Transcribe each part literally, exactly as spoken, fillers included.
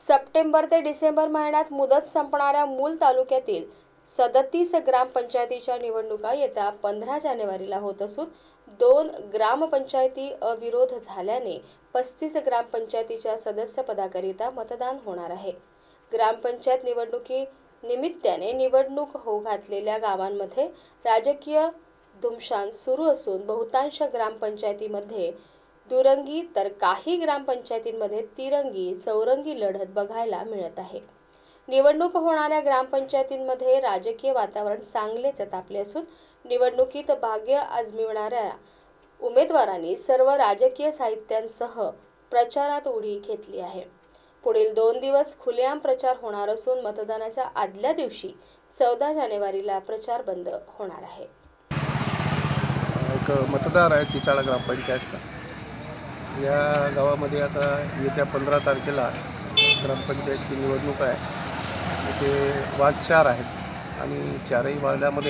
September ते डिसेंबर महिन्यात मुदत संपणाऱ्या मूल तालुक्यातील सदतीस ग्रामपंचायतीच्या निवडणुका येत्या पंधरा जानेवारीला होत असून दोन ग्रामपंचायती अविरोध झाल्याने पस्तीस ग्रामपंचायतीच्या सदस्यपदाकरिता मतदान होणार आहे। ग्रामपंचायत निवडणुकी निमित्ताने निवडणूक होऊ घातलेल्या गावांमध्ये राजकीय धुमशान सुरू असून बहुतांश ग्रामपंचायतीमध्ये दुरंगी तर काही ग्रामपंचायतींमध्ये तिरंगी चौरंगी लढत बघायला मिळत आहे। निवडणूक होणाऱ्या ग्रामपंचायतींमध्ये राजकीय वातावरण चांगलेच तापले असून निवडणुकीत भाग्य आजमावणाऱ्या उमेदवारांनी सर्व राजकीय साहित्यांसह प्रचारात उडी घेतली आहे। पुढील दोन दिवस खुलेआम प्रचार होणार असून मतदानाच्या आदल्या दिवशी चौदा जानेवारीला प्रचार बंद होणार आहे। एक मतदार आहे चिचाळा ग्रामपंचायतचा। या गावामध्ये आता येत्या पंधरा तारखेला ग्रामपंचायतची निवडणूक आहे। इथे वार्ड चार आहेत आणि चारही वार्डामध्ये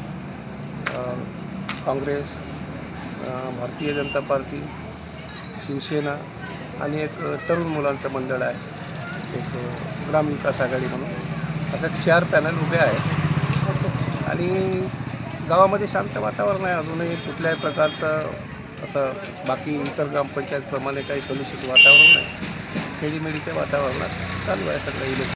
काँग्रेस, भारतीय जनता पार्टी, शिवसेना आणि एक तरुण मुलांचं मंडळ आहे, एक ग्रामविकास आघाडी म्हणून, अशा चार पॅनल उभे आहेत आणि गावामध्ये शांत वातावरण आहे। अजूनही कुठल्याही प्रकारचं असं बाकी इतर ग्रामपंचायतप्रमाणे काही कलुषित वातावरण नाही। खेळीमेळीच्या वातावरणात चालू आहे सगळं इलेक्शन।